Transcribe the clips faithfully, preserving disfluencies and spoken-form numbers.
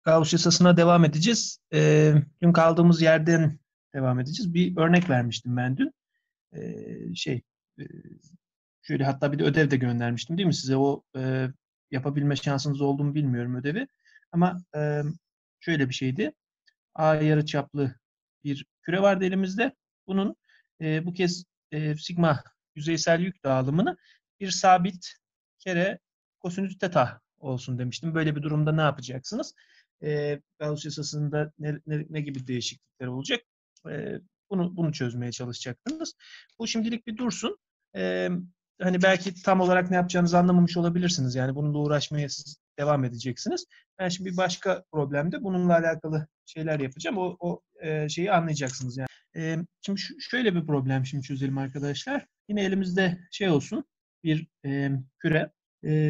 Gauss yasasına devam edeceğiz. Ee, dün kaldığımız yerden devam edeceğiz. Bir örnek vermiştim ben dün. Ee, şey, e, şöyle hatta bir de ödev de göndermiştim değil mi size? O e, yapabilme şansınız oldu mu bilmiyorum ödevi. Ama e, şöyle bir şeydi. A yarıçaplı bir küre vardı elimizde. Bunun e, bu kez e, sigma yüzeysel yük dağılımını bir sabit kere kosinüs teta olsun demiştim. Böyle bir durumda ne yapacaksınız? E, Gauss yasasında ne, ne, ne gibi değişiklikler olacak? E, bunu bunu çözmeye çalışacaktınız. Bu şimdilik bir dursun. E, hani belki tam olarak ne yapacağınızı anlamamış olabilirsiniz. Yani bununla uğraşmaya siz devam edeceksiniz. Ben şimdi bir başka problemde bununla alakalı şeyler yapacağım. O, o e, şeyi anlayacaksınız yani. E, şimdi şu, şöyle bir problem şimdi çözelim arkadaşlar. Yine elimizde şey olsun. Bir e, küre. E,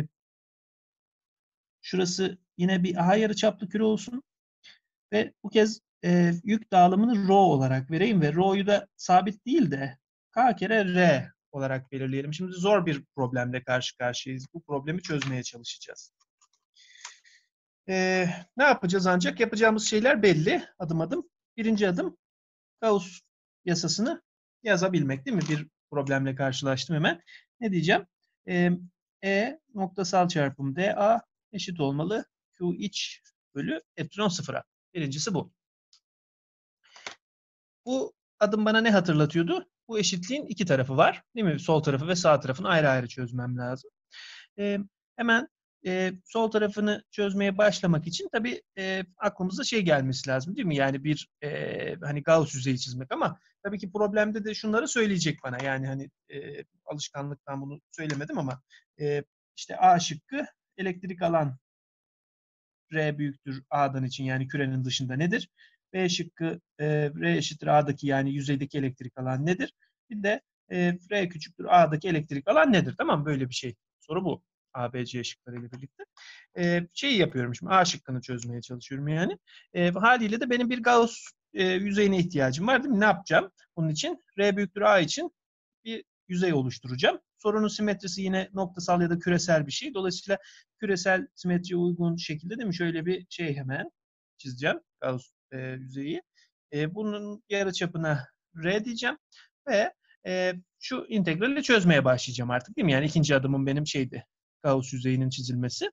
şurası yine bir A yarıçaplı küre olsun. Ve bu kez e, yük dağılımını rho olarak vereyim ve rho'yu da sabit değil de K kere R olarak belirleyelim. Şimdi zor bir problemle karşı karşıyayız. Bu problemi çözmeye çalışacağız. Ee, ne yapacağız ancak? Yapacağımız şeyler belli adım adım. Birinci adım Gauss yasasını yazabilmek değil mi? Bir problemle karşılaştım hemen. Ne diyeceğim? Ee, E noktasal çarpım dA eşit olmalı Q iç bölü epsilon sıfıra. Birincisi bu. Bu adım bana ne hatırlatıyordu? Bu eşitliğin iki tarafı var. Değil mi? Sol tarafı ve sağ tarafını ayrı ayrı çözmem lazım. Ee, hemen e, sol tarafını çözmeye başlamak için tabii e, aklımıza şey gelmesi lazım değil mi? Yani bir e, hani Gauss yüzeyi çizmek ama tabii ki problemde de şunları söyleyecek bana. Yani hani e, alışkanlıktan bunu söylemedim ama e, işte A şıkkı elektrik alan R büyüktür A'dan için yani kürenin dışında nedir? B şıkkı e, R eşittir A'daki yani yüzeydeki elektrik alan nedir? Bir de e, R küçüktür A'daki elektrik alan nedir? Tamam mı? Böyle bir şey. Soru bu. A, B, C şıklarıyla birlikte. E, şeyi yapıyorum şimdi. A şıkkını çözmeye çalışıyorum yani. E, haliyle de benim bir Gauss e, yüzeyine ihtiyacım var değil mi? Ne yapacağım? Bunun için R büyüktür A için bir yüzey oluşturacağım. Sorunun simetrisi yine noktasal ya da küresel bir şey. Dolayısıyla küresel simetriye uygun şekilde değil mi? Şöyle bir şey hemen çizeceğim. Gauss e, yüzeyi. E, bunun yarıçapına R diyeceğim ve e, şu integrali çözmeye başlayacağım artık değil mi? Yani ikinci adımım benim şeydi. Gauss yüzeyinin çizilmesi.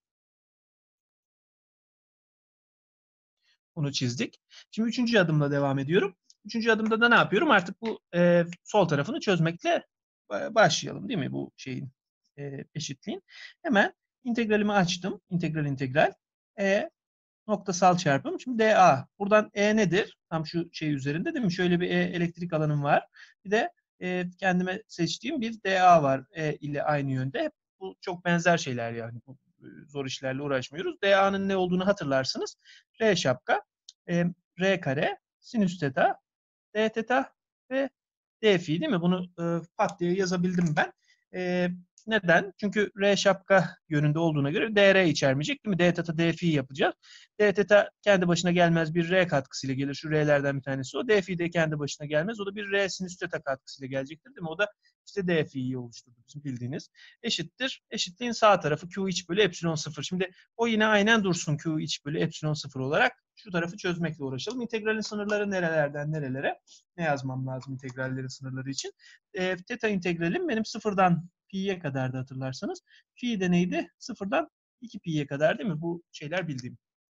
Bunu çizdik. Şimdi üçüncü adımla devam ediyorum. Üçüncü adımda da ne yapıyorum? Artık bu e, sol tarafını çözmekle başlayalım değil mi bu şeyin e, eşitliğin. Hemen integralimi açtım. İntegral integral. E noktasal çarpım. Şimdi dA. Buradan E nedir? Tam şu şey üzerinde değil mi? Şöyle bir E elektrik alanım var. Bir de e, kendime seçtiğim bir dA var E ile aynı yönde. Bu çok benzer şeyler yani. Bu, zor işlerle uğraşmıyoruz. dA'nın ne olduğunu hatırlarsınız. R şapka, e, R kare, sinüs teta, D teta ve D fi değil mi? Bunu e, pat diye yazabildim ben. E, neden? Çünkü R şapka yönünde olduğuna göre D R içermeyecek değil mi? D teta D fi yapacağız. D teta kendi başına gelmez bir R katkısıyla gelir. Şu R'lerden bir tanesi o. D fi de kendi başına gelmez. O da bir R sinüs teta katkısıyla gelecektir değil mi? O da işte D fi'yi oluşturdu bizim bildiğiniz. Eşittir. Eşitliğin sağ tarafı Q iç bölü epsilon sıfır. Şimdi o yine aynen dursun Q iç bölü epsilon sıfır olarak. Şu tarafı çözmekle uğraşalım. İntegralin sınırları nerelerden nerelere? Ne yazmam lazım integrallerin sınırları için? E, teta integralim benim sıfırdan pi'ye kadar da hatırlarsanız. Fi de neydi? Sıfırdan iki pi'ye kadar değil mi? Bu şeyler bildiğim.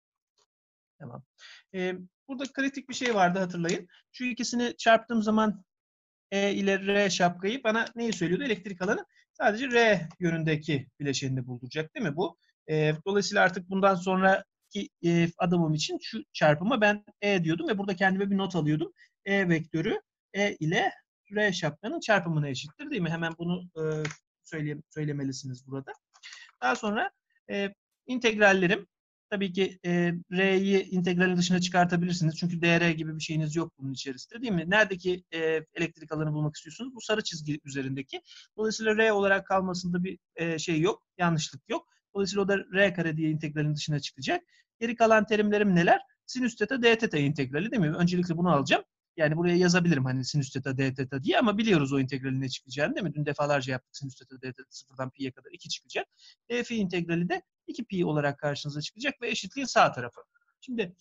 Tamam. E, burada kritik bir şey vardı hatırlayın. Şu ikisini çarptığım zaman E ile R şapkayı bana neyi söylüyordu? Elektrik alanı sadece R yönündeki bileşenini bulduracak değil mi bu? E, dolayısıyla artık bundan sonraki e, adımım için şu çarpıma ben E diyordum ve burada kendime bir not alıyordum. E vektörü E ile R şapkanın çarpımına eşittir değil mi? Hemen bunu e, söyle, söylemelisiniz burada. Daha sonra e, integrallerim tabii ki e, R'yi integralin dışına çıkartabilirsiniz. Çünkü dR gibi bir şeyiniz yok bunun içerisinde değil mi? Neredeki e, elektrik alanı bulmak istiyorsunuz? Bu sarı çizgi üzerindeki. Dolayısıyla R olarak kalmasında bir e, şey yok. Yanlışlık yok. Dolayısıyla o da R kare diye integralin dışına çıkacak. Geri kalan terimlerim neler? Sinüs teta d teta integrali değil mi? Öncelikle bunu alacağım. Yani buraya yazabilirim hani sinüs teta d teta diye ama biliyoruz o integralin ne çıkacağını değil mi? Dün defalarca yaptık sinüs teta d teta sıfırdan pi'ye kadar iki çıkacak. D fi integrali de iki pi olarak karşınıza çıkacak ve eşitliğin sağ tarafı. Şimdi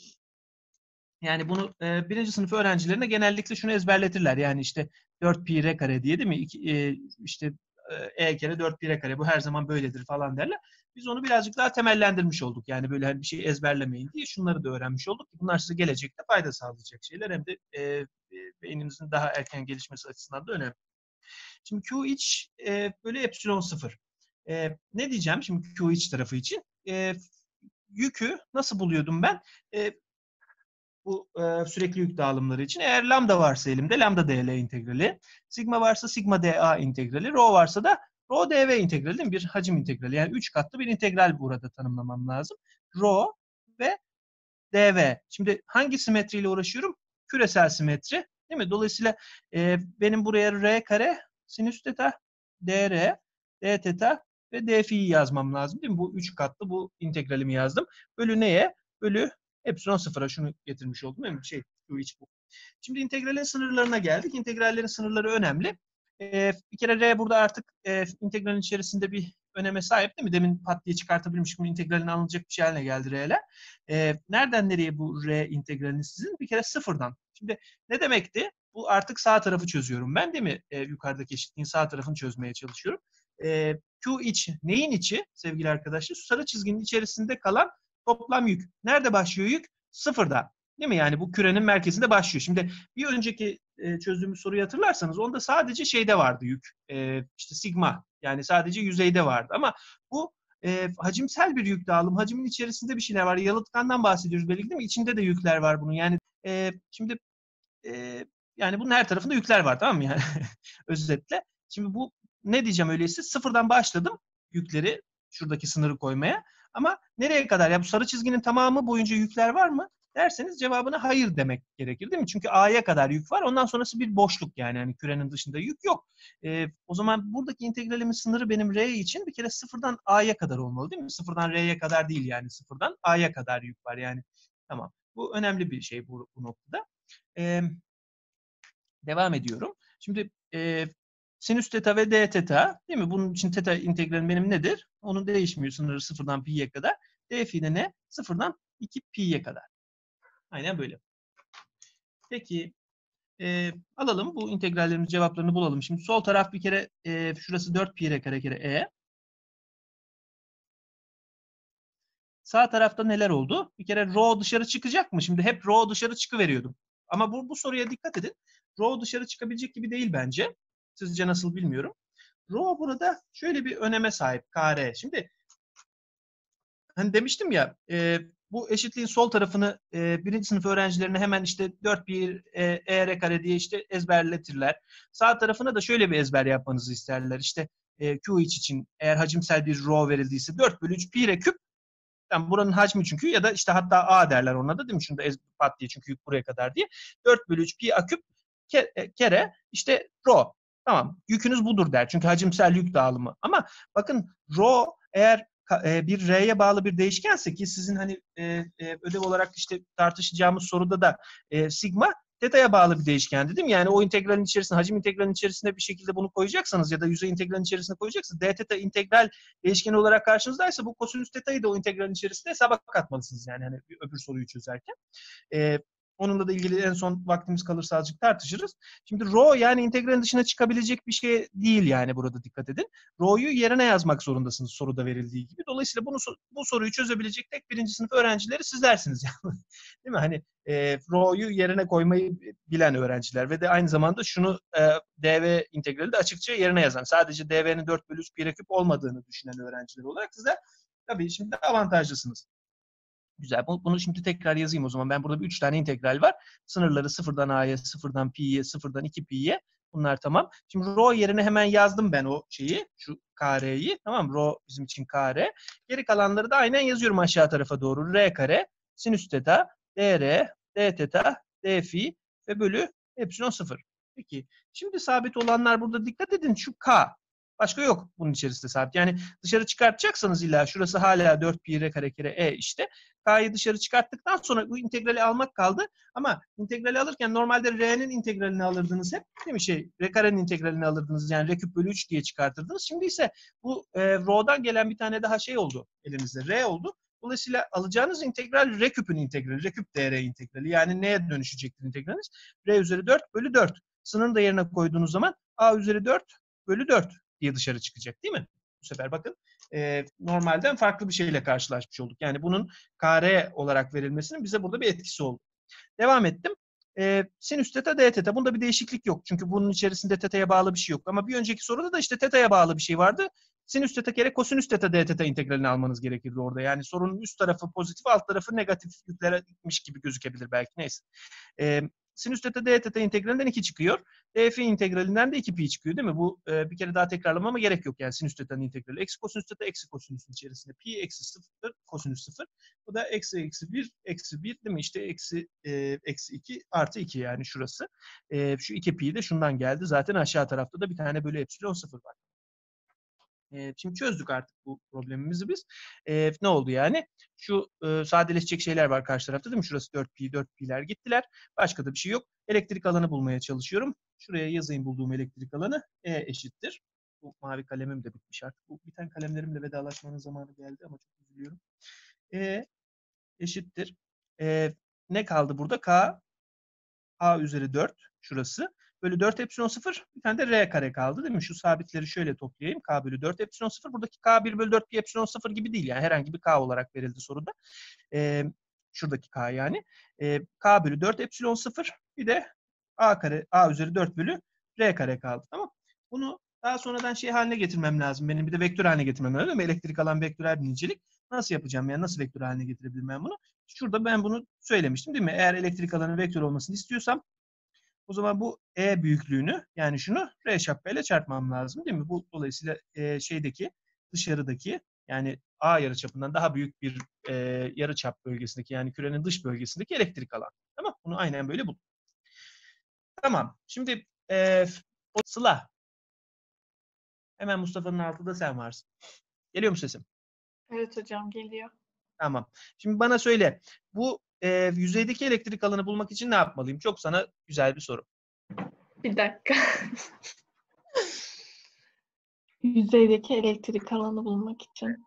yani bunu e, birinci sınıf öğrencilerine genellikle şunu ezberletirler. Yani işte dört pi r kare diye değil mi? İki, e, işte e, e kere dört pi r kare bu her zaman böyledir falan derler. Biz onu birazcık daha temellendirmiş olduk. Yani böyle hani bir şey ezberlemeyin diye şunları da öğrenmiş olduk. Bunlar size gelecekte fayda sağlayacak şeyler. Hem de e, beyninizin daha erken gelişmesi açısından da önemli. Şimdi Q iç e, bölü epsilon sıfır. E, ne diyeceğim şimdi Q iç tarafı için? E, yükü nasıl buluyordum ben? E, bu e, sürekli yük dağılımları için. Eğer lambda varsa elimde lambda dl integrali, sigma varsa sigma da integrali, rho varsa da rho dv integrali değil mi? Bir hacim integrali. Yani üç katlı bir integral burada tanımlamam lazım. Rho ve dv. Şimdi hangi simetriyle uğraşıyorum? Küresel simetri. Değil mi? Dolayısıyla e, benim buraya r kare sinüs teta, dr, d teta ve d fi'yi yazmam lazım. Değil mi? Bu üç katlı bu integralimi yazdım. Bölü neye? Bölü epsilon sıfıra şunu getirmiş oldum. Değil mi? Şey, bu iç bu. Şimdi integralin sınırlarına geldik. İntegrallerin sınırları önemli. Ee, bir kere R burada artık e, integralin içerisinde bir öneme sahip değil mi? Demin pat diye çıkartabilmişim. Integralin alınacak bir şey haline geldi R'ler. Ee, nereden nereye bu R integralini sizin? Bir kere sıfırdan. Şimdi ne demekti? Bu artık sağ tarafı çözüyorum ben değil mi? Ee, yukarıdaki eşitliğin sağ tarafını çözmeye çalışıyorum. Ee, Q iç neyin içi sevgili arkadaşlar? Şu sarı çizginin içerisinde kalan toplam yük. Nerede başlıyor yük? Sıfırda. Değil mi? Yani bu kürenin merkezinde başlıyor. Şimdi bir önceki e, çözdüğümüz soruyu hatırlarsanız onda sadece şeyde vardı yük. E, işte sigma. Yani sadece yüzeyde vardı. Ama bu e, hacimsel bir yük dağılım. Hacimin içerisinde bir şeyler var. Yalıtkandan bahsediyoruz belki değil mi? İçinde de yükler var bunun. Yani e, şimdi e, yani bunun her tarafında yükler var tamam mı? Yani özetle. Şimdi bu ne diyeceğim öyleyse sıfırdan başladım yükleri şuradaki sınırı koymaya. Ama nereye kadar? Ya bu sarı çizginin tamamı boyunca yükler var mı? Derseniz cevabına hayır demek gerekir değil mi? Çünkü A'ya kadar yük var. Ondan sonrası bir boşluk yani. Yani kürenin dışında yük yok. Ee, o zaman buradaki integralimin sınırı benim R için bir kere sıfırdan A'ya kadar olmalı değil mi? Sıfırdan R'ye kadar değil yani. Sıfırdan A'ya kadar yük var yani. Tamam. Bu önemli bir şey bu, bu noktada. Ee, devam ediyorum. Şimdi e, sinüs teta ve d teta değil mi? Bunun için teta integralim benim nedir? Onun değişmiyor sınırı sıfırdan pi'ye kadar. D fi de ne? Sıfırdan iki pi'ye kadar. Aynen böyle. Peki e, alalım bu integrallerin cevaplarını bulalım. Şimdi sol taraf bir kere e, şurası dört pi r kare kere e. Sağ tarafta neler oldu? Bir kere rho dışarı çıkacak mı? Şimdi hep rho dışarı çıkıveriyordum. Ama bu, bu soruya dikkat edin. Rho dışarı çıkabilecek gibi değil bence. Sizce nasıl bilmiyorum. Rho burada şöyle bir öneme sahip. Kare. Şimdi hani demiştim ya e, bu eşitliğin sol tarafını e, birinci sınıf öğrencilerine hemen işte dört pi e, e r kare diye işte ezberletirler. Sağ tarafına da şöyle bir ezber yapmanızı isterler. İşte e, Q iç için eğer hacimsel bir rho verildiyse dört bölü üç pi r küp. Yani buranın hacmi çünkü ya da işte hatta A derler ona da değil mi? Şunu da ez, pat diye çünkü yük buraya kadar diye. dört bölü üç pi a küp ke, e, kere işte rho. Tamam yükünüz budur der. Çünkü hacimsel yük dağılımı. Ama bakın rho eğer e, bir R'ye bağlı bir değişkense ki sizin hani e, e, ödev olarak işte tartışacağımız soruda da e, sigma teta'ya bağlı bir değişkendi değil mi? Yani o integralin içerisinde, hacim integralin içerisinde bir şekilde bunu koyacaksanız ya da yüzey integralin içerisinde koyacaksanız d teta integral değişkeni olarak karşınızdaysa bu kosinüs teta'yı da o integralin içerisinde hesaba katmalısınız yani hani öbür soruyu çözerken. Ee, onunla da ilgili en son vaktimiz kalırsa azıcık tartışırız. Şimdi rho yani integralin dışına çıkabilecek bir şey değil yani burada dikkat edin. Rho'yu yerine yazmak zorundasınız soruda verildiği gibi. Dolayısıyla bunu bu soruyu çözebilecek tek birinci sınıf öğrencileri sizlersiniz yani. Değil mi? Hani e, rho'yu yerine koymayı bilen öğrenciler ve de aynı zamanda şunu e, dv integrali de açıkça yerine yazan. Sadece dv'nin dört bölü üç pi r küp olmadığını düşünen öğrenciler olarak sizler tabii şimdi avantajlısınız. Güzel. Bunu şimdi tekrar yazayım o zaman. Ben burada bir üç tane integral var. Sınırları sıfırdan a'ya, sıfırdan pi'ye, sıfırdan iki pi'ye. Bunlar tamam. Şimdi rho yerine hemen yazdım ben o şeyi. Şu kareyi. Tamam mı? Rho bizim için kare. Geri kalanları da aynen yazıyorum aşağı tarafa doğru. R kare, sinüs teta, dr, d teta, d fi ve bölü epsilon sıfır. Peki. Şimdi sabit olanlar burada dikkat edin. Şu k. Başka yok bunun içerisinde sabit. Yani dışarı çıkartacaksanız illa şurası hala dört pi r kare kere e işte. K'yı dışarı çıkarttıktan sonra bu integrali almak kaldı. Ama integrali alırken normalde R'nin integralini alırdınız hep. Değil mi şey? R karenin integralini alırdınız. Yani R küp bölü üç diye çıkartırdınız. Şimdi ise bu e, Rho'dan gelen bir tane daha şey oldu elinizde. R oldu. Dolayısıyla alacağınız integral R küpün integrali. R küp dr integrali. Yani neye dönüşecektir integraliniz? R üzeri dört bölü dört. Sınırını da yerine koyduğunuz zaman A üzeri dört bölü dört diye dışarı çıkacak değil mi? Bu sefer bakın e, normalden farklı bir şeyle karşılaşmış olduk. Yani bunun kare olarak verilmesinin bize burada bir etkisi oldu. Devam ettim. E, sinüs teta d teta. Bunda bir değişiklik yok. Çünkü bunun içerisinde teta'ya bağlı bir şey yok. Ama bir önceki soruda da işte teta'ya bağlı bir şey vardı. Sinüs teta kere kosinüs teta d teta integralini almanız gerekirdi orada. Yani sorunun üst tarafı pozitif, alt tarafı negatif yüklere gitmiş gibi gözükebilir belki. Neyse. E, sinüs teta d teta integralinden iki çıkıyor. Df integralinden de iki pi çıkıyor değil mi? Bu e, bir kere daha tekrarlamama gerek yok yani sinüs teta'nın integrali. Eksi kosinüs teta eksi kosinüsün içerisinde. Pi eksi sıfır, kosinüs sıfır. Bu da eksi eksi bir, eksi bir değil mi? İşte eksi e, eksi iki artı iki yani şurası. E, şu iki pi de şundan geldi. Zaten aşağı tarafta da bir tane bölü epsilon sıfır var. E, şimdi çözdük artık bu problemimizi biz. E, ne oldu yani? Şu e, sadeleşecek şeyler var karşı tarafta değil mi? Şurası dört pi, dört pi'ler gittiler. Başka da bir şey yok. Elektrik alanı bulmaya çalışıyorum. Şuraya yazayım bulduğum elektrik alanı. E eşittir. Bu mavi kalemim de bitmiş artık. Bu biten kalemlerimle vedalaşmanın zamanı geldi ama çok üzülüyorum. E eşittir. E, ne kaldı burada? K A üzeri dört şurası. Bölü dört epsilon sıfır. Bir tane de R kare kaldı değil mi? Şu sabitleri şöyle toplayayım. K bölü dört epsilon sıfır. Buradaki K bir bölü dört pi epsilon sıfır gibi değil. Yani herhangi bir K olarak verildi soruda. Ee, şuradaki K yani. Ee, K bölü dört epsilon sıfır. Bir de A kare A üzeri dört bölü R kare kaldı. Tamam. Bunu daha sonradan şey haline getirmem lazım. Benim bir de vektör haline getirmem lazım. Elektrik alan vektörel bir nicelik. Nasıl yapacağım yani? Nasıl vektör haline getirebilirim ben bunu? Şurada ben bunu söylemiştim değil mi? Eğer elektrik alanı vektör olmasını istiyorsam o zaman bu E büyüklüğünü yani şunu R şapkayla çarpmam lazım değil mi? Bu dolayısıyla e, şeydeki dışarıdaki yani A yarıçapından daha büyük bir e, yarıçap bölgesindeki yani kürenin dış bölgesindeki elektrik alan. Tamam. Bunu aynen böyle bul. Tamam. Şimdi e, o Sıla. Hemen Mustafa'nın altında sen varsın. Geliyor mu sesim? Evet hocam geliyor. Tamam. Şimdi bana söyle. Bu e, yüzeydeki elektrik alanı bulmak için ne yapmalıyım? Çok sana güzel bir soru. Bir dakika. Yüzeydeki elektrik alanı bulmak için.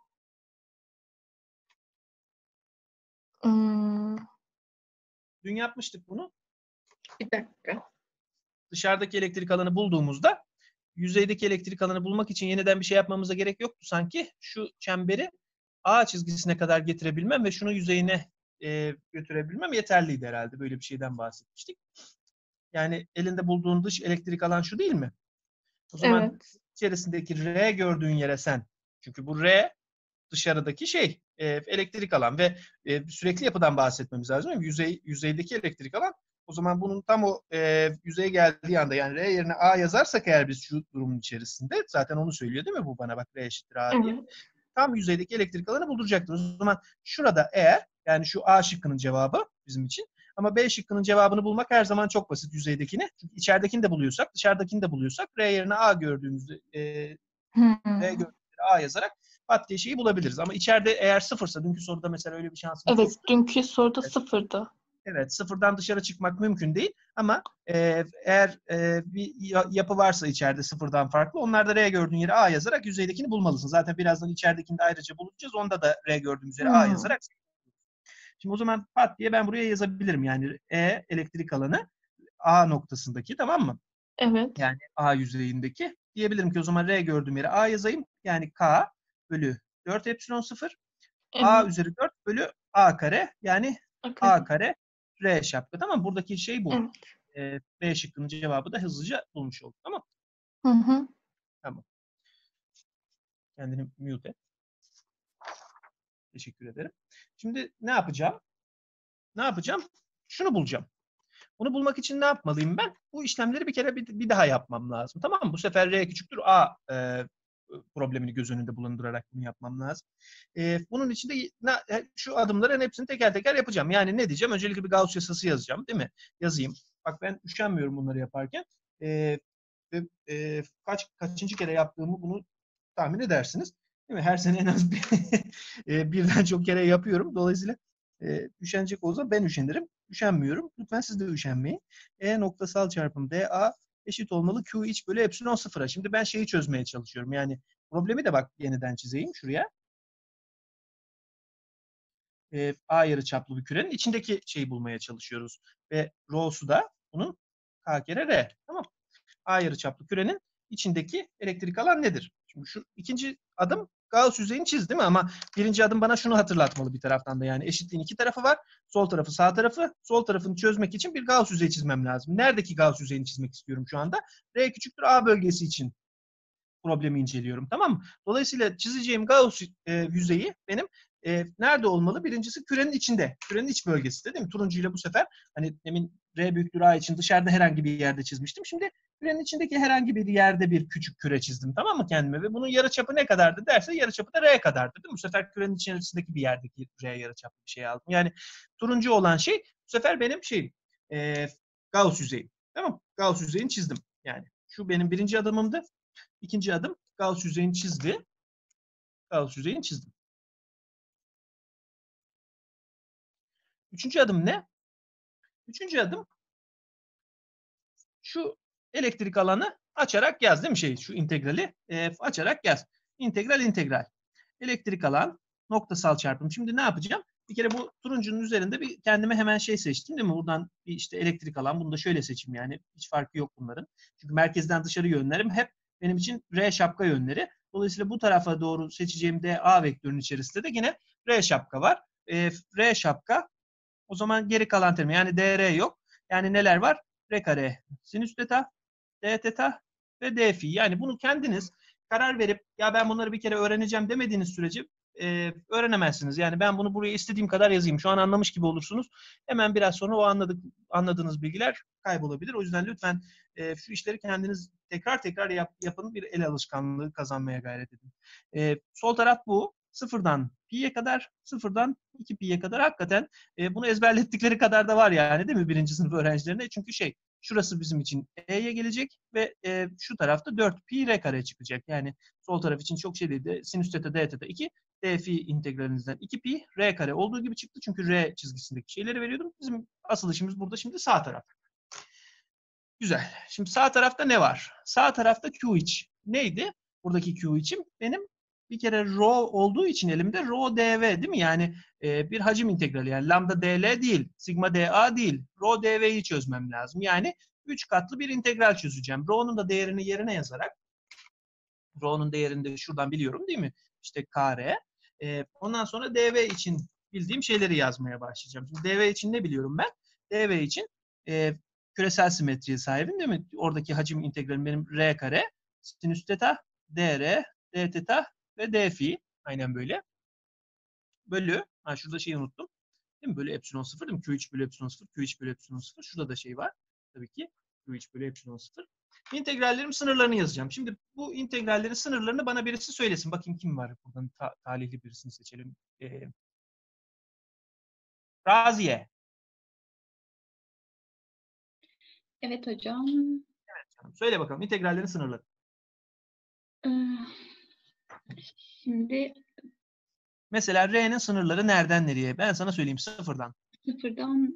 Hmm, Dün yapmıştık bunu. bir dakika. Dışarıdaki elektrik alanı bulduğumuzda yüzeydeki elektrik alanı bulmak için yeniden bir şey yapmamıza gerek yoktu sanki. Şu çemberi A çizgisine kadar getirebilmem ve şunu yüzeyine e, götürebilmem yeterliydi herhalde. Böyle bir şeyden bahsetmiştik. Yani elinde bulduğun dış elektrik alan şu değil mi? O zaman Evet. içerisindeki R gördüğün yere sen. Çünkü bu R dışarıdaki şey e, elektrik alan ve e, sürekli yapıdan bahsetmemiz lazım. Yüzey yüzeydeki elektrik alan. O zaman bunun tam o e, yüzeye geldiği anda yani R yerine A yazarsak eğer biz şu durumun içerisinde zaten onu söylüyor değil mi bu bana bak R eşittir A diye. Evet. Tam yüzeydeki elektrik alanı bulduracaktır. O zaman şurada eğer yani şu A şıkkının cevabı bizim için ama B şıkkının cevabını bulmak her zaman çok basit yüzeydekini. Çünkü içeridekini de buluyorsak, dışarıdakini de buluyorsak R yerine A gördüğümüzde e, Hmm. R gördüğümüzde A yazarak pat diye şeyi bulabiliriz. Ama içeride eğer sıfırsa, dünkü soruda mesela öyle bir şansımız Evet, yoktu. dünkü soruda Evet, sıfırdı. evet sıfırdan dışarı çıkmak mümkün değil. Ama e, eğer e, bir yapı varsa içeride sıfırdan farklı, onlarda R gördüğün yere A yazarak yüzeydekini bulmalısın. Zaten birazdan içeridekini de ayrıca bulacağız. Onda da R gördüğümüz yere A Hmm. yazarak. Şimdi o zaman pat diye ben buraya yazabilirim. Yani E elektrik alanı A noktasındaki, tamam mı? Evet. Yani A yüzeyindeki. Diyebilirim ki o zaman R gördüğüm yere A yazayım. Yani K bölü dört epsilon sıfır. A Evet. üzeri dört bölü A kare. Yani A Akare. kare R şapka. Tamam mı? Buradaki şey bu. Evet. E, B şıkkının cevabı da hızlıca bulmuş olduk. Tamam. Hı hı. Tamam. Kendini mute et. Teşekkür ederim. Şimdi ne yapacağım? Ne yapacağım? Şunu bulacağım. Bunu bulmak için ne yapmalıyım ben? Bu işlemleri bir kere bir, bir daha yapmam lazım. Tamam mı? Bu sefer R küçüktür A e, problemini göz önünde bulundurarak bunu yapmam lazım. E, bunun için de ne, şu adımların hepsini teker teker yapacağım. Yani ne diyeceğim? Öncelikle bir Gauss yasası yazacağım, değil mi? Yazayım. Bak ben üşenmiyorum bunları yaparken. E, ve, e, kaç kaçıncı kere yaptığımı bunu tahmin edersiniz. Değil mi? Her sene en az bir, e, birden çok kere yapıyorum. Dolayısıyla e, üşenecek olsa ben üşenirim. Üşenmiyorum. Lütfen siz de üşenmeyin. E noktasal çarpım dA eşit olmalı Q iç bölü epsilon sıfıra. Şimdi ben şeyi çözmeye çalışıyorum. Yani problemi de bak yeniden çizeyim şuraya. e, A yarıçaplı bir kürenin içindeki şeyi bulmaya çalışıyoruz. Ve rho'su da bunun K kere R. Tamam. A yarıçaplı kürenin içindeki elektrik alan nedir? Şimdi şu ikinci adım Gauss yüzeyini çiz değil mi? Ama birinci adım bana şunu hatırlatmalı bir taraftan da. Yani eşitliğin iki tarafı var. Sol tarafı sağ tarafı. Sol tarafını çözmek için bir Gauss yüzeyi çizmem lazım. Neredeki Gauss yüzeyini çizmek istiyorum şu anda? R küçüktür A bölgesi için problemi inceliyorum. Tamam mı? Dolayısıyla çizeceğim Gauss e, yüzeyi benim e, nerede olmalı? Birincisi kürenin içinde. Kürenin iç bölgesinde değil mi? Turuncuyla bu sefer hani demin R büyüktür A için dışarıda herhangi bir yerde çizmiştim. Şimdi kürenin içindeki herhangi bir yerde bir küçük küre çizdim. Tamam mı kendime? Ve bunun yarıçapı ne kadardı derse yarıçapı da R kadardı. Değil mi? Bu sefer kürenin içerisindeki bir yerdeki R yarıçaplı bir şey aldım. Yani turuncu olan şey bu sefer benim şeyim. E, Gauss yüzeyi. Tamam. Gauss yüzeyini çizdim. Yani şu benim birinci adımımdı. İkinci adım Gauss yüzeyini çizdi. Gauss yüzeyini çizdim. Üçüncü adım ne? Üçüncü adım şu elektrik alanı açarak yaz değil mi şey? Şu integrali e, açarak yaz. İntegral integral. Elektrik alan noktasal çarpım. Şimdi ne yapacağım? Bir kere bu turuncunun üzerinde bir kendime hemen şey seçtim değil mi? Buradan bir işte elektrik alan. Bunu da şöyle seçeyim yani. Hiç farkı yok bunların. Çünkü merkezden dışarı yönlerim hep benim için R şapka yönleri. Dolayısıyla bu tarafa doğru seçeceğim de A vektörünün içerisinde de yine R şapka var. E, R şapka o zaman geri kalan terim yani D R yok. Yani neler var? R kare sinüs teta, D teta ve D fi. Yani bunu kendiniz karar verip ya ben bunları bir kere öğreneceğim demediğiniz sürece e, öğrenemezsiniz. Yani ben bunu buraya istediğim kadar yazayım. Şu an anlamış gibi olursunuz. Hemen biraz sonra o anladık, anladığınız bilgiler kaybolabilir. O yüzden lütfen e, şu işleri kendiniz tekrar tekrar yap, yapın. Bir el alışkanlığı kazanmaya gayret edin. E, sol taraf bu. Sıfırdan pi'ye kadar, sıfırdan iki pi'ye kadar hakikaten e, bunu ezberlettikleri kadar da var yani değil mi birinci sınıf öğrencilerine? Çünkü şey şurası bizim için E'ye gelecek ve e, şu tarafta dört pi R kare çıkacak. Yani sol taraf için çok şey değil de sinüs teta D teta iki D fi integralinizden iki pi R kare olduğu gibi çıktı. Çünkü R çizgisindeki şeyleri veriyordum. Bizim asıl işimiz burada şimdi sağ taraf. Güzel. Şimdi sağ tarafta ne var? Sağ tarafta Q iç. Neydi? Buradaki Q içim benim bir kere rho olduğu için elimde rho dv değil mi? Yani e, bir hacim integrali. Yani lambda dl değil, sigma da değil. Rho dv'yi çözmem lazım. Yani üç katlı bir integral çözeceğim. Rho'nun da değerini yerine yazarak rho'nun değerini de şuradan biliyorum değil mi? İşte kr. E, ondan sonra dv için bildiğim şeyleri yazmaya başlayacağım. Şimdi dv için ne biliyorum ben? dv için e, küresel simetriye sahibim değil mi? Oradaki hacim integralim benim r kare, sinüs teta, dr, d teta ve d fi. Aynen böyle. Bölü. Ha şurada şeyi unuttum. Değil mi? Bölü epsilon sıfır değil mi? Q üç bölü epsilon sıfır. Q üç bölü epsilon sıfır. Şurada da şey var. Tabii ki. Q üç bölü epsilon sıfır. İntegrallerin sınırlarını yazacağım. Şimdi bu integrallerin sınırlarını bana birisi söylesin. Bakayım kim var buradan ta talihli birisini seçelim. Ee, Raziye. Evet hocam. Söyle bakalım integrallerin sınırları. Ee, Şimdi Mesela R'nin sınırları nereden nereye? Ben sana söyleyeyim sıfırdan. sıfırdan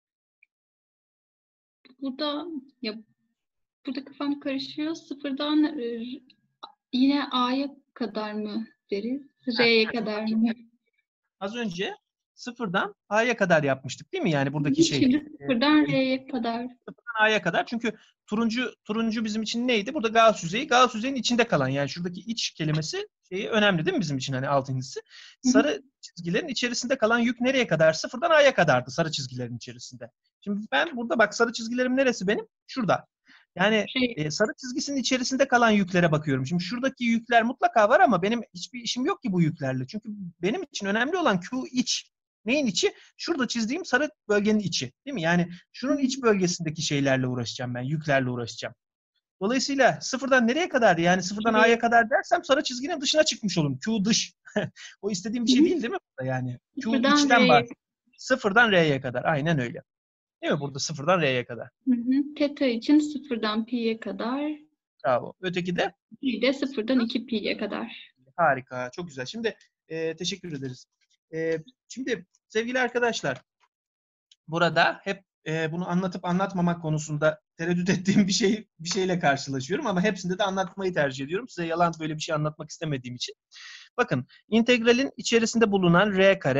burada ya burada kafam karışıyor. Sıfırdan e, yine A'ya kadar mı deriz? R'ye kadar mı? Az önce sıfırdan A'ya kadar yapmıştık değil mi? Yani buradaki şey. Şimdi sıfırdan R'ye kadar. Sıfırdan A'ya kadar. Çünkü turuncu turuncu bizim için neydi? Burada Gauss yüzeyi. Gauss yüzeyinin içinde kalan yani şuradaki iç kelimesi şeyi önemli değil mi bizim için hani altıncısı? Sarı çizgilerin içerisinde kalan yük nereye kadar? Sıfırdan A'ya kadardı sarı çizgilerin içerisinde. Şimdi ben burada bak sarı çizgilerim neresi benim? Şurada. Yani Şey, e, sarı çizgisinin içerisinde kalan yüklere bakıyorum. Şimdi şuradaki yükler mutlaka var ama benim hiçbir işim yok ki bu yüklerle. Çünkü benim için önemli olan Q iç. Neyin içi? Şurada çizdiğim sarı bölgenin içi. Değil mi? Yani şunun iç bölgesindeki şeylerle uğraşacağım ben. Yüklerle uğraşacağım. Dolayısıyla sıfırdan nereye kadar? Yani sıfırdan A'ya kadar dersem sarı çizginin dışına çıkmış olurum. Q dış. O istediğim bir şey değil değil mi? Yani Q sıfırdan içten R'ye. var. Sıfırdan R'ye kadar. Aynen öyle. Değil mi? Burada sıfırdan R'ye kadar. Hı hı. Teta için sıfırdan pi'ye kadar. Bravo. Öteki de? Bir de sıfırdan iki pi'ye kadar. Harika. Çok güzel. Şimdi e, teşekkür ederiz. E, şimdi sevgili arkadaşlar burada hep e, bunu anlatıp anlatmamak konusunda tereddüt ettiğim bir şey bir şeyle karşılaşıyorum ama hepsinde de anlatmayı tercih ediyorum. Size yalan böyle bir şey anlatmak istemediğim için. Bakın integralin içerisinde bulunan r kare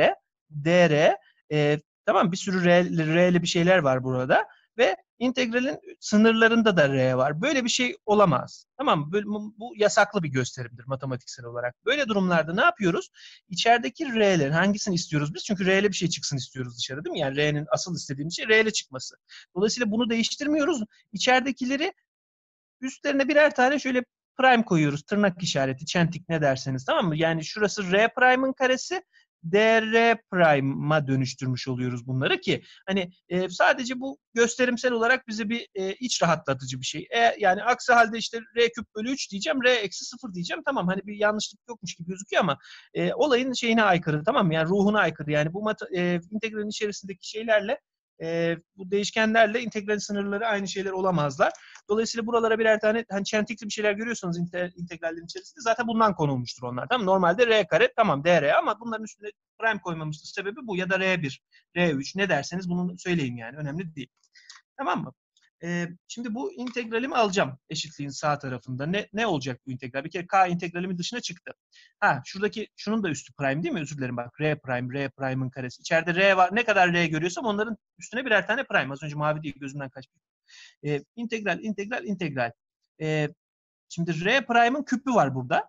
dr. E, tamam, bir sürü r, r'li bir şeyler var burada ve integralin sınırlarında da r var. Böyle bir şey olamaz. Tamam mı? Böyle, bu yasaklı bir gösterimdir matematiksel olarak. Böyle durumlarda ne yapıyoruz? İçerideki r'lerin hangisini istiyoruz biz? Çünkü r'li bir şey çıksın istiyoruz dışarı, değil mi? Yani r'nin asıl istediğimiz şey r'li çıkması. Dolayısıyla bunu değiştirmiyoruz. İçeridekileri üstlerine birer tane şöyle prime koyuyoruz. Tırnak işareti, çentik ne derseniz, tamam mı? Yani şurası r prime'ın karesi, dr prime'a dönüştürmüş oluyoruz bunları ki hani e, sadece bu gösterimsel olarak bize bir e, iç rahatlatıcı bir şey. E, yani aksi halde işte r küp bölü üç diyeceğim, r eksi sıfır diyeceğim. Tamam, hani bir yanlışlık yokmuş gibi gözüküyor ama e, olayın şeyine aykırı, tamam mı? Yani ruhuna aykırı. Yani bu e, integralin içerisindeki şeylerle e, bu değişkenlerle integralin sınırları aynı şeyler olamazlar. Dolayısıyla buralara birer tane hani çentikli bir şeyler görüyorsanız integrallerin içerisinde zaten bundan konulmuştur onlar. Tamam, normalde r kare, tamam dr, ama bunların üstüne prime koymamızın sebebi bu, ya da r bir, r üç ne derseniz bunu söyleyin, yani önemli değil. Tamam mı? Ee, şimdi bu integralimi alacağım eşitliğin sağ tarafında. Ne, ne olacak bu integral? Bir kere k integralimin dışına çıktı. Ha, şuradaki şunun da üstü prime değil mi? Özür dilerim bak. R prime, R prime'ın karesi. İçeride r var. Ne kadar r görüyorsam onların üstüne birer tane prime. Az önce mavi diye gözümden kaçmış. Ee, integral, integral, integral. Ee, şimdi r prime'ın küpü var burada.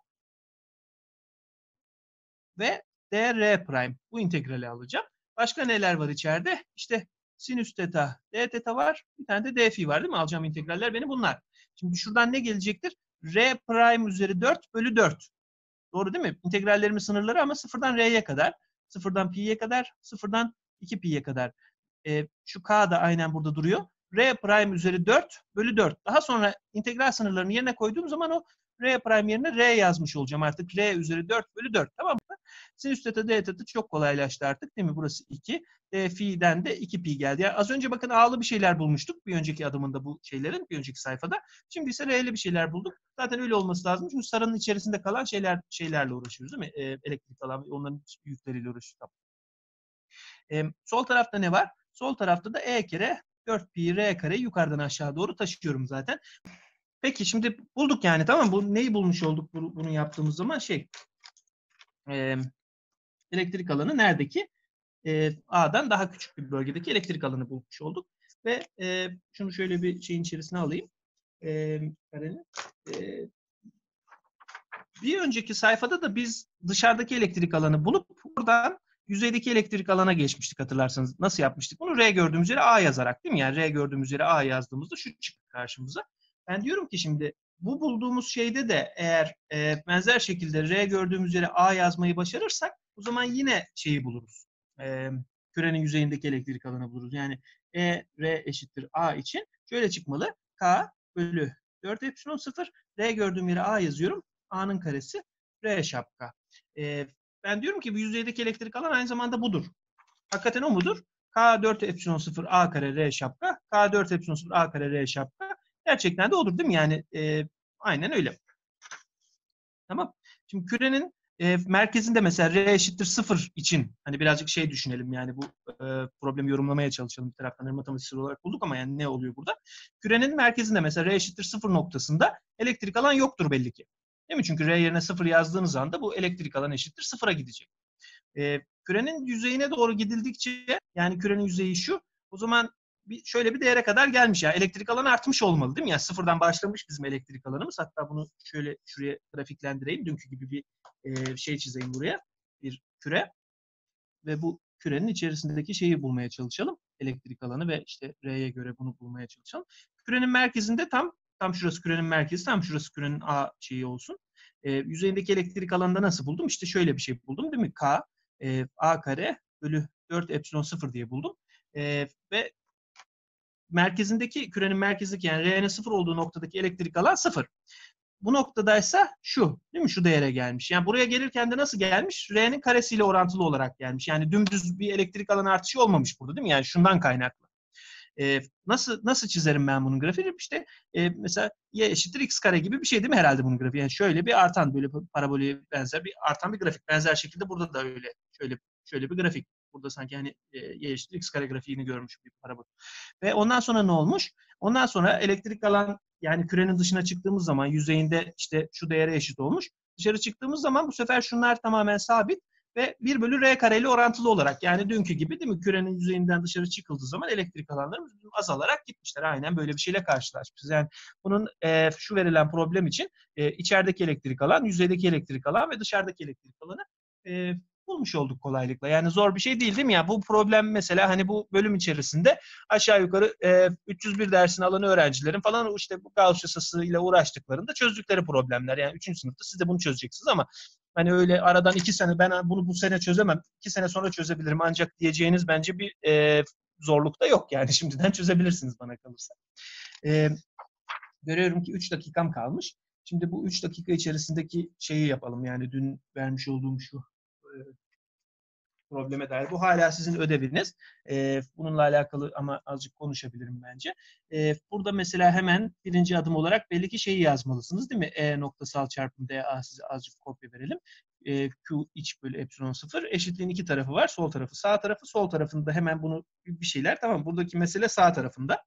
Ve dr prime. Bu integrali alacağım. Başka neler var içeride? İşte sinüs teta, d teta var. Bir tane de d phi var, değil mi? Alacağım integraller benim bunlar. Şimdi şuradan ne gelecektir? R prime üzeri dört bölü dört. Doğru değil mi? İntegrallerimin sınırları ama sıfırdan r'ye kadar, sıfırdan pi'ye kadar, sıfırdan iki pi'ye kadar. E, şu k da aynen burada duruyor. R prime üzeri dört bölü dört. Daha sonra integral sınırlarını yerine koyduğum zaman o R prime yerine R yazmış olacağım artık. R üzeri dört bölü dört. Tamam mı? Sinüs teta d teta çok kolaylaştı artık, değil mi? Burası iki. D phi'den de iki pi geldi. Yani az önce bakın A'lı bir şeyler bulmuştuk. Bir önceki adımında bu şeylerin, bir önceki sayfada. Şimdi ise R'li bir şeyler bulduk. Zaten öyle olması lazım. Çünkü sarının içerisinde kalan şeyler şeylerle uğraşıyoruz, değil mi? E, elektrik alan, onların yükleriyle uğraşıyoruz. E, sol tarafta ne var? Sol tarafta da E kere dört pi R kare yukarıdan aşağı doğru taşıyorum zaten. Peki şimdi bulduk yani, tamam mı? Bu, neyi bulmuş olduk bunu, bunu yaptığımız zaman? Şey, e, elektrik alanı neredeki? E, A'dan daha küçük bir bölgedeki elektrik alanı bulmuş olduk. Ve e, şunu şöyle bir şeyin içerisine alayım. E, karenin. E, bir önceki sayfada da biz dışarıdaki elektrik alanı bulup buradan yüzeydeki elektrik alana geçmiştik, hatırlarsanız. Nasıl yapmıştık bunu? R gördüğümüz yere A yazarak, değil mi? Yani R gördüğümüz yere A yazdığımızda şu çıktı karşımıza. Ben diyorum ki şimdi bu bulduğumuz şeyde de eğer e, benzer şekilde R gördüğümüz yere A yazmayı başarırsak o zaman yine şeyi buluruz. E, kürenin yüzeyindeki elektrik alanı buluruz. Yani E, R eşittir A için şöyle çıkmalı. K bölü dört epsilon sıfır. R gördüğüm yere A yazıyorum. A'nın karesi R şapka. E, ben diyorum ki bu yüzeydeki elektrik alan aynı zamanda budur. Hakikaten o mudur? K dört epsilon sıfır A kare R şapka. K dört epsilon sıfır A kare R şapka. Gerçekten de odur, değil mi? Yani e, aynen öyle. Tamam. Şimdi kürenin e, merkezinde mesela R eşittir sıfır için hani birazcık şey düşünelim, yani bu e, problemi yorumlamaya çalışalım bir taraftan. Matematiksel olarak bulduk ama yani ne oluyor burada? Kürenin merkezinde mesela R eşittir sıfır noktasında elektrik alan yoktur belli ki. Değil mi? Çünkü R yerine sıfır yazdığınız anda bu elektrik alan eşittir sıfıra gidecek. E, kürenin yüzeyine doğru gidildikçe, yani kürenin yüzeyi şu, o zaman bir, şöyle bir değere kadar gelmiş. Yani elektrik alanı artmış olmalı, değil mi? Yani sıfırdan başlamış bizim elektrik alanımız. Hatta bunu şöyle şuraya grafiklendireyim. Dünkü gibi bir e, şey çizeyim buraya. Bir küre. Ve bu kürenin içerisindeki şeyi bulmaya çalışalım. Elektrik alanı ve işte R'ye göre bunu bulmaya çalışalım. Kürenin merkezinde tam tam şurası kürenin merkezi, tam şurası kürenin A şeyi olsun. E, yüzeyindeki elektrik alanında nasıl buldum? İşte şöyle bir şey buldum, değil mi? K e, A kare bölü dört epsilon sıfır diye buldum. E, ve merkezindeki, kürenin merkezindeki, yani R'nin sıfır olduğu noktadaki elektrik alan sıfır. Bu noktadaysa şu, değil mi? Şu değere gelmiş. Yani buraya gelirken de nasıl gelmiş? R'nin karesiyle orantılı olarak gelmiş. Yani dümdüz bir elektrik alanı artışı olmamış burada, değil mi? Yani şundan kaynaklı. Ee, nasıl nasıl çizerim ben bunun grafiğini? İşte e, mesela y eşittir x kare gibi bir şey, değil mi herhalde bunun grafiği? Yani şöyle bir artan, böyle parabole benzer bir artan bir grafik. Benzer şekilde burada da öyle. Şöyle şöyle bir grafik. Burada sanki hani e, y eşittir x kare grafiğini görmüş bir parabol. Ve ondan sonra ne olmuş? Ondan sonra elektrik alan, yani kürenin dışına çıktığımız zaman yüzeyinde işte şu değere eşit olmuş. Dışarı çıktığımız zaman bu sefer şunlar tamamen sabit. ve bir bölü R kare ile orantılı olarak, yani dünkü gibi değil mi? Kürenin yüzeyinden dışarı çıkıldığı zaman elektrik alanlarımız azalarak gitmişler. Aynen böyle bir şeyle karşılaşmışız. Yani bunun e, şu verilen problem için e, içerideki elektrik alan, yüzeydeki elektrik alan ve dışarıdaki elektrik alanı e, bulmuş olduk kolaylıkla. Yani zor bir şey değil değil mi? Yani bu problem mesela hani bu bölüm içerisinde aşağı yukarı e, üç yüz bir dersini alan öğrencilerin falan işte bu Gauss yasası ile uğraştıklarında çözdükleri problemler. Yani üçüncü sınıfta siz de bunu çözeceksiniz ama hani öyle aradan iki sene ben bunu bu sene çözemem, iki sene sonra çözebilirim ancak diyeceğiniz bence bir e, zorluk da yok. Yani şimdiden çözebilirsiniz bana kalırsa. E, görüyorum ki üç dakikam kalmış. Şimdi bu üç dakika içerisindeki şeyi yapalım. Yani dün vermiş olduğum şu e, probleme dair. Bu hala sizin ödeviniz. E, bununla alakalı ama azıcık konuşabilirim bence. E, burada mesela hemen birinci adım olarak belli ki şeyi yazmalısınız değil mi? E noktasal çarpım D A, size azıcık kopya verelim. E, Q iç bölü epsilon sıfır. Eşitliğin iki tarafı var. Sol tarafı, sağ tarafı. Sol tarafında hemen bunu bir şeyler. Tamam, buradaki mesele sağ tarafında.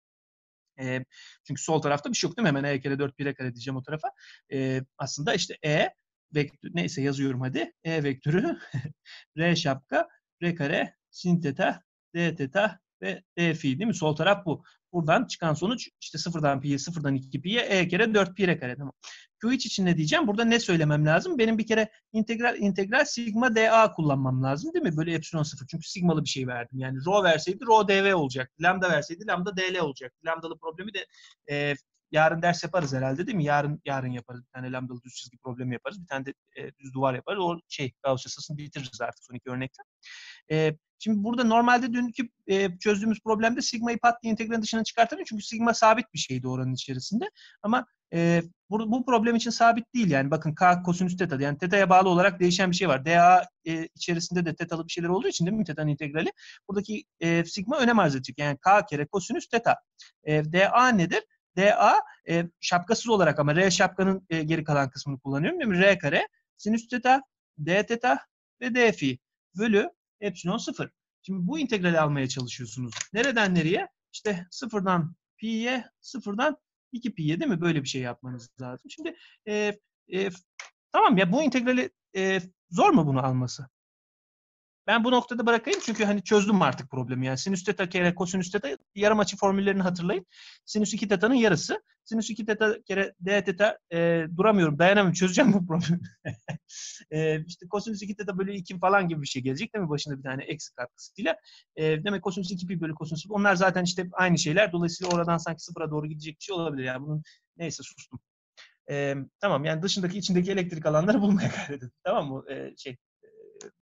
E, çünkü sol tarafta bir şey yok değil mi? Hemen E kere dört pi R kare diyeceğim o tarafa. E, aslında işte E vektör, neyse yazıyorum hadi. E vektörü R şapka, R kare, sin teta, D teta ve D fi değil mi? Sol taraf bu. Buradan çıkan sonuç işte sıfırdan pi'ye, sıfırdan iki pi'ye E kere dört pi R kare. Tamam. Q iç için ne diyeceğim? Burada ne söylemem lazım? Benim bir kere integral integral sigma dA kullanmam lazım değil mi? Böyle epsilon sıfır. Çünkü sigmalı bir şey verdim. Yani rho verseydi rho dv olacaktı. Lambda verseydi lambda dl olacaktı. Lambdalı problemi de e, yarın ders yaparız herhalde değil mi? Yarın yarın yaparız. Bir tane lambdalı düz çizgi problemi yaparız. Bir tane de e, düz duvar yaparız. O şey Gauss yasasını bitiririz artık son iki örnekle. E, şimdi burada normalde dünkü e, çözdüğümüz problemde sigma'yı pat diye integralin dışına çıkartamıyor. Çünkü sigma sabit bir şeydi oranın içerisinde. Ama e, bu, bu problem için sabit değil yani. Bakın K kosinüs teta. Yani teta'ya bağlı olarak değişen bir şey var. dA e, içerisinde de tetalı bir şeyler olduğu için değil mi teta'nın integrali? Buradaki e, sigma önem arz edecek. Yani K kere kosinüs teta. E, dA nedir? dA e, şapkasız olarak ama R şapkanın e, geri kalan kısmını kullanıyorum değil mi? R kare, sinüs teta, D teta ve D fi bölü epsilon sıfır. Şimdi bu integrali almaya çalışıyorsunuz. Nereden nereye? İşte sıfırdan pi'ye, sıfırdan iki pi'ye değil mi? Böyle bir şey yapmanız lazım. Şimdi e, e, tamam ya, bu integrali e, zor mu bunu alması? Ben bu noktada bırakayım çünkü hani çözdüm artık problemi. Yani sinüs teta kere kosinüs teta yarım açı formüllerini hatırlayın. Sinüs iki teta'nın yarısı. Sinüs iki teta kere d teta e, duramıyorum, dayanamıyorum, çözeceğim bu problemi. e, işte kosinüs iki teta bölü iki falan gibi bir şey gelecek değil mi? Başında bir tane eksi katkısıyla. E, demek kosinüs iki pi bölü kosinüs. Onlar zaten işte aynı şeyler. Dolayısıyla oradan sanki sıfıra doğru gidecek bir şey olabilir. Yani bunun neyse sustum. E, tamam yani dışındaki içindeki elektrik alanları bulmaya gayret edin. Tamam mı? E, şey